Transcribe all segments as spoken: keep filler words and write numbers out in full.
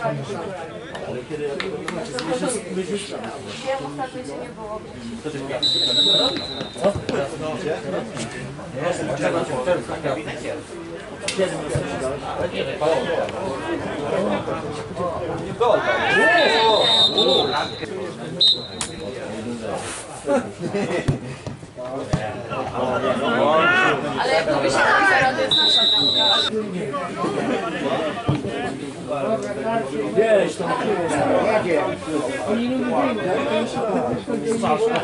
Ale jak mówisz na zero, to jest nasza bramka. Wiesz, to jakie? Oni nie lubią, tak?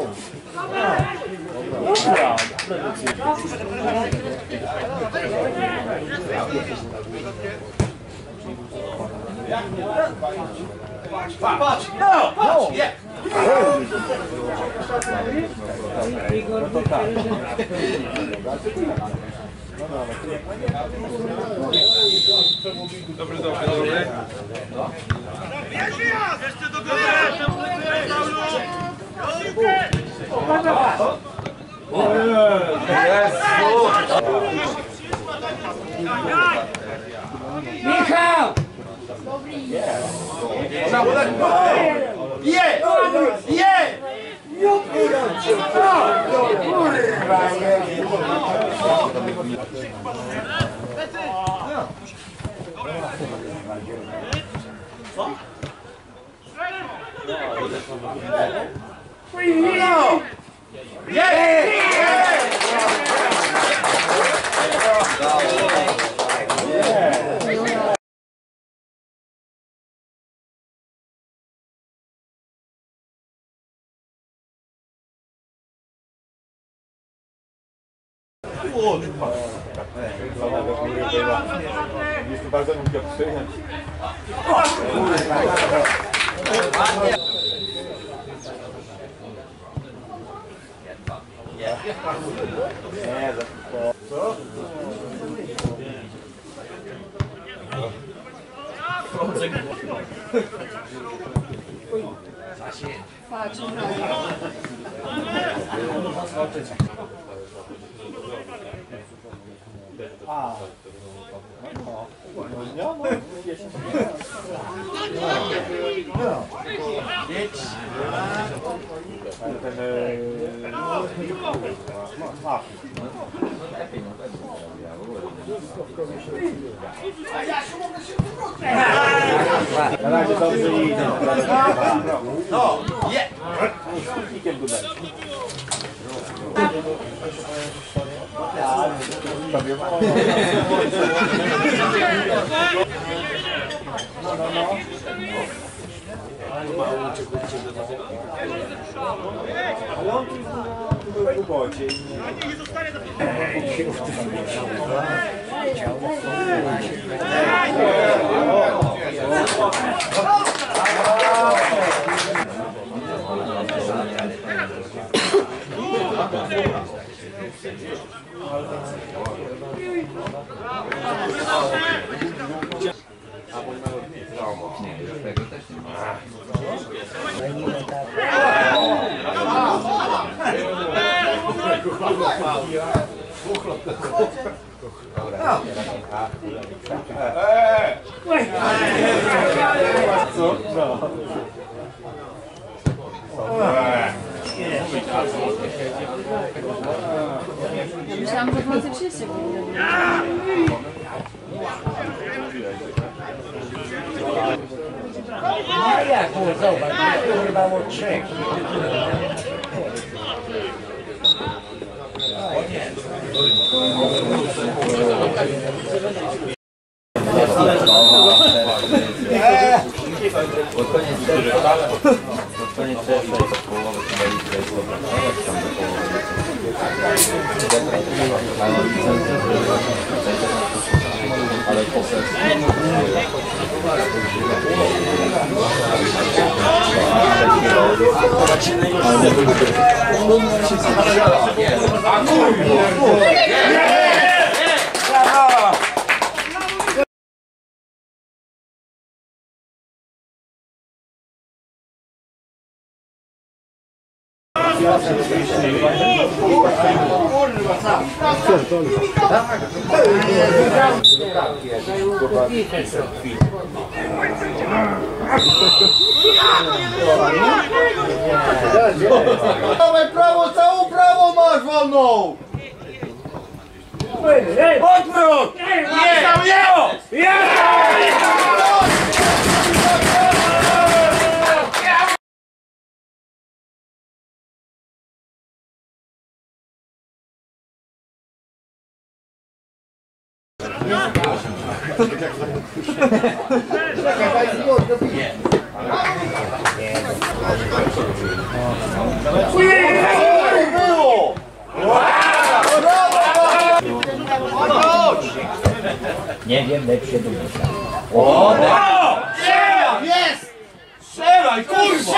Patrz! No! Patrz! Nie! Dobry, dobry, dobry. Jeszcze do góry! Michał! Je! Je! No! Je! Jest bardzo nie mógł przyjąć. Nie, co? Patrz, A, no, no, no, jedź. Ten, na razie dobrze idzie. No! Je! Ikiem go dać. No, no, no. Ale on tu był w robocie. Nie zostanie do myślałam, że w nocy trzydzieści było. A jak, zobacz, chyba od trzech. Pod koniec serca, pod koniec serca jest połowa chyba litra jest dobra. Tam do połowy. Ale po sercu. Kurwa, Dawaj prawo, całą prawo masz wolną! Odwrót! Jest! Jest! Nie wiem, lepsze do myśla. O, jest! Strzelaj, kurwa!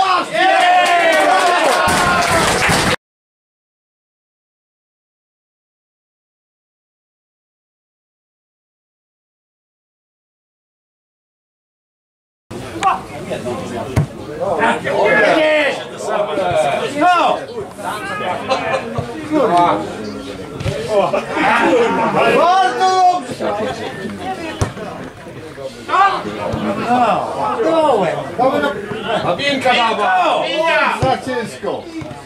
No! Bardzo dobrze! Abinka baba! Za ciężko!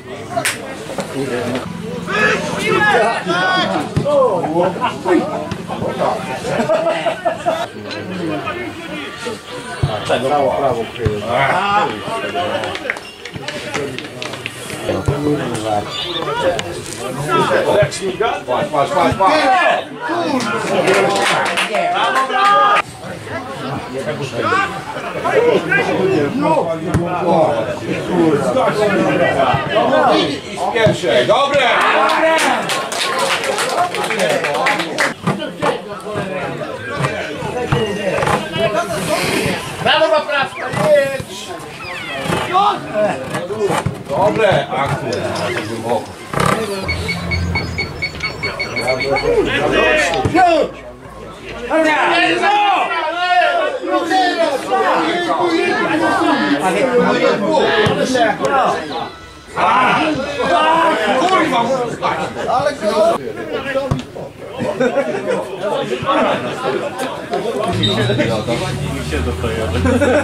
Prawo, prawo kryje. Patrz, patrz, patrz, patrz! I z pierwszej, dobre! Brawo, poprawka, jedź! Dobre! A kurwa, to głęboko. Kurwa! Ale się do Toyoty.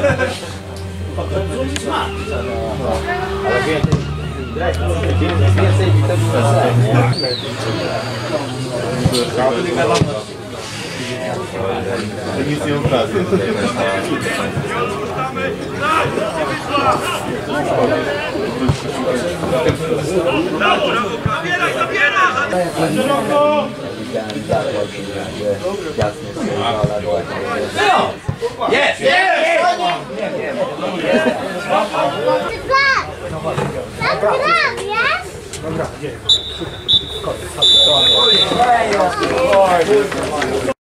Ale więcej, więcej witaminy To nic nie ukradnie. Jest! Jest! Tak gram, jest? Dobra, nie.